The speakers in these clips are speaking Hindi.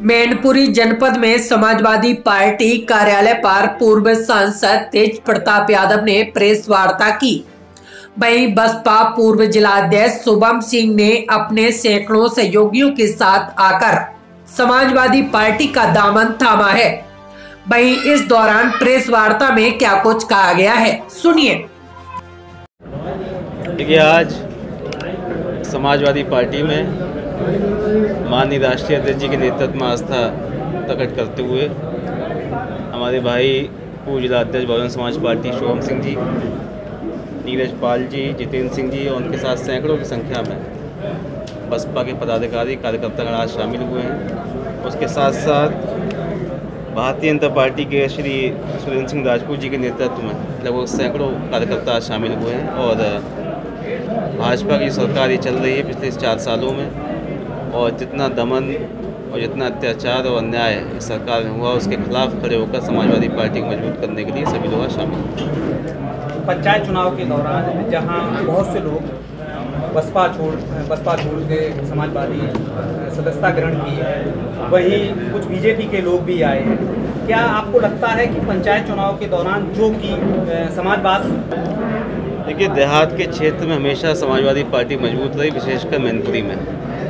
मैनपुरी जनपद में समाजवादी पार्टी कार्यालय पर पूर्व सांसद तेज प्रताप यादव ने प्रेस वार्ता की। वहीं बसपा पूर्व जिलाध्यक्ष शुभम सिंह ने अपने सैकड़ों सहयोगियों के साथ आकर समाजवादी पार्टी का दामन थामा है। वहीं इस दौरान प्रेस वार्ता में क्या कुछ कहा गया है, सुनिए। देखिए, आज समाजवादी पार्टी में माननीय राष्ट्रीय अध्यक्ष जी के नेतृत्व में आस्था प्रकट करते हुए हमारे भाई पूर्व जिलाध्यक्ष बहुजन समाज पार्टी शुभम सिंह जी, नीरज पाल जी, जितेंद्र सिंह जी और उनके साथ सैकड़ों की संख्या में बसपा के पदाधिकारी कार्यकर्तागण आज शामिल हुए हैं। उसके साथ साथ भारतीय जनता पार्टी के श्री सुरेंद्र सिंह राजपूत जी के नेतृत्व में लगभग सैकड़ों कार्यकर्ता आज शामिल हुए हैं। और भाजपा की सरकार ये चल रही है पिछले 4 सालों में, और जितना दमन और जितना अत्याचार और अन्याय इस सरकार में हुआ, उसके खिलाफ खड़े होकर समाजवादी पार्टी को मजबूत करने के लिए सभी लोग शामिल हैं। पंचायत चुनाव के दौरान जहां बहुत से लोग बसपा छोड़ के समाजवादी सदस्यता ग्रहण की है, वहीं कुछ बीजेपी के लोग भी आए हैं। क्या आपको लगता है कि पंचायत चुनाव के दौरान जो कि समाजवाद, देखिए, देहात के क्षेत्र में हमेशा समाजवादी पार्टी मजबूत रही, विशेषकर मैनपुरी में।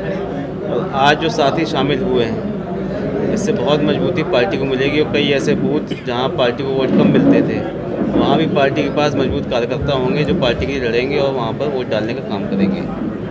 और आज जो साथी शामिल हुए हैं, इससे बहुत मजबूती पार्टी को मिलेगी। और कई ऐसे बूथ जहां पार्टी को वोट कम मिलते थे, वहां भी पार्टी के पास मजबूत कार्यकर्ता होंगे जो पार्टी के लिए लड़ेंगे और वहां पर वोट डालने का काम करेंगे।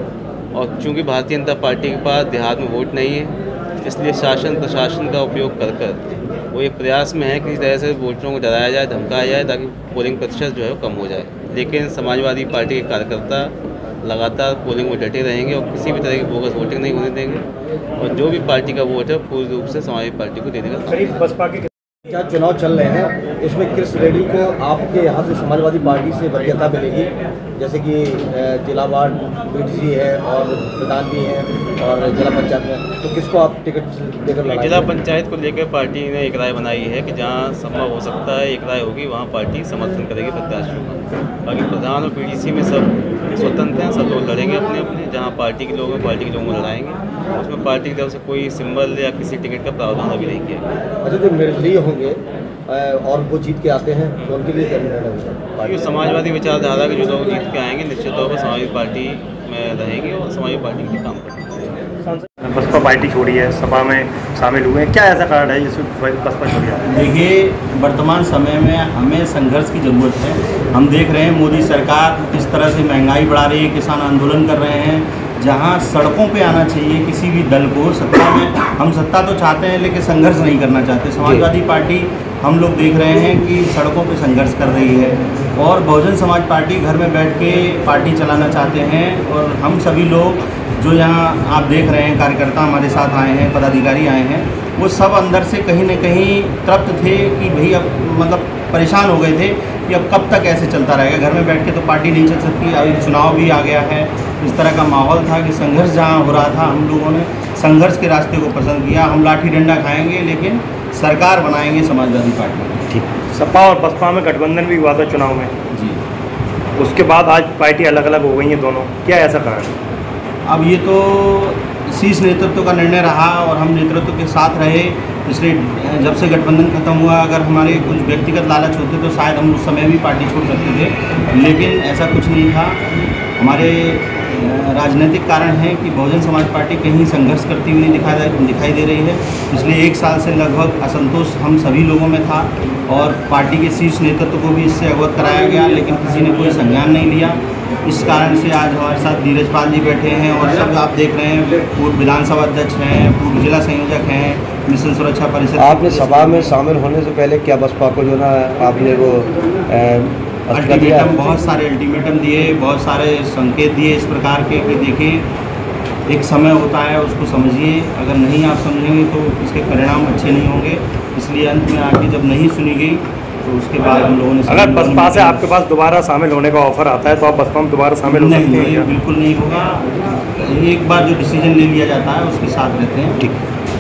और चूंकि भारतीय जनता पार्टी के पास देहात में वोट नहीं है, इसलिए शासन प्रशासन का उपयोग कर वो एक प्रयास में है कि इस तरह से वोटरों को डराया जाए, धमकाया जाए, ताकि पोलिंग प्रतिशत जो है वो कम हो जाए। लेकिन समाजवादी पार्टी के कार्यकर्ता लगातार पोलिंग में डटे रहेंगे और किसी भी तरह की बोगस वोटिंग नहीं होने देंगे। और जो भी पार्टी का वोट है पूर्ण रूप से समाजवादी पार्टी को देने का। करीब बसपा के क्या चुनाव चल रहे हैं, इसमें किस रेडी को आपके यहाँ से समाजवादी पार्टी से वरीयता मिलेगी? जैसे कि जिलावार बीडीसी है और प्रधान भी हैं और जिला पंचायत में, तो किसको आप टिकट देकर लगाएंगे? जिला पंचायत को लेकर पार्टी ने एक राय बनाई है कि जहाँ संभव हो सकता है एक राय होगी, वहाँ पार्टी समर्थन करेगी प्रत्याशियों का। बाकी प्रधान और पीडीसी में सब स्वतंत्र हैं, सब लोग लड़ेंगे अपने अपने। जहाँ पार्टी के लोग हैं, पार्टी के लोगों को लड़ाएंगे। उसमें पार्टी की तरफ से कोई सिंबल या किसी टिकट का प्रावधान अभी नहीं किया गया। अच्छा, जो निर्दलीय होंगे और वो जीत के आते हैं तो उनके लिए क्या निर्णय होगा? समाजवादी विचारधारा के जो लोग जीत के आएंगे, निश्चित तौर पर समाजवादी पार्टी में रहेंगे और समाजवादी पार्टी के लिए काम करेंगे। बसपा पार्टी छोड़ी है, सपा में शामिल हुए हैं, क्या ऐसा कारण है जिसमें बसपा छोड़ी है? देखिए, वर्तमान समय में हमें संघर्ष की ज़रूरत है। हम देख रहे हैं मोदी सरकार किस तरह से महंगाई बढ़ा रही है, किसान आंदोलन कर रहे हैं। जहां सड़कों पे आना चाहिए किसी भी दल को सत्ता में, हम सत्ता तो चाहते हैं लेकिन संघर्ष नहीं करना चाहते। समाजवादी पार्टी हम लोग देख रहे हैं कि सड़कों पे संघर्ष कर रही है, और बहुजन समाज पार्टी घर में बैठ के पार्टी चलाना चाहते हैं। और हम सभी लोग जो यहाँ आप देख रहे हैं, कार्यकर्ता हमारे साथ आए हैं, पदाधिकारी आए हैं, वो सब अंदर से कहीं न कहीं तृप्त थे कि भाई अब मतलब परेशान हो गए थे कि अब कब तक ऐसे चलता रहेगा। घर में बैठ के तो पार्टी नहीं चल सकती। अभी चुनाव भी आ गया है, इस तरह का माहौल था कि संघर्ष जहाँ हो रहा था, हम लोगों ने संघर्ष के रास्ते को पसंद किया। हम लाठी डंडा खाएंगे लेकिन सरकार बनाएंगे समाजवादी पार्टी। ठीक। सपा और बसपा में गठबंधन भी हुआ था चुनाव में जी, उसके बाद आज पार्टी अलग अलग हो गई हैं दोनों, क्या ऐसा कारण है? अब ये तो शीर्ष नेतृत्व का निर्णय रहा और हम नेतृत्व के साथ रहे। इसलिए जब से गठबंधन खत्म हुआ, अगर हमारे कुछ व्यक्तिगत लालच होते तो शायद हम उस समय भी पार्टी छोड़ सकते थे, लेकिन ऐसा कुछ नहीं था। हमारे राजनीतिक कारण है कि बहुजन समाज पार्टी कहीं संघर्ष करती हुई नहीं दिखाई दे रही है। पिछले 1 साल से लगभग असंतोष हम सभी लोगों में था और पार्टी के शीर्ष नेतृत्व को भी इससे अवगत कराया गया, लेकिन किसी ने कोई संज्ञान नहीं लिया। इस कारण से आज हमारे साथ नीरज पाल जी बैठे हैं और सब आप देख रहे हैं, पूर्व विधानसभा अध्यक्ष हैं, पूर्व जिला संयोजक हैं, मिशन सुरक्षा परिषद। आपने सभा में शामिल होने से पहले क्या बसपा को जो ना आपने वो अल्टीमेटम, बहुत सारे अल्टीमेटम दिए, बहुत सारे संकेत दिए इस प्रकार के कि देखिए एक समय होता है, उसको समझिए। अगर नहीं आप समझेंगे तो इसके परिणाम अच्छे नहीं होंगे। इसलिए अंत में आके जब नहीं सुनी गई तो उसके बाद हम लोगों ने, अगर बसपा से आपके पास दोबारा शामिल होने का ऑफर आता है तो आप बसपा में दोबारा शामिल हो सकते हैं? बिल्कुल नहीं होगा। एक बार जो डिसीजन ले लिया जाता है उसके साथ रहते हैं। ठीक।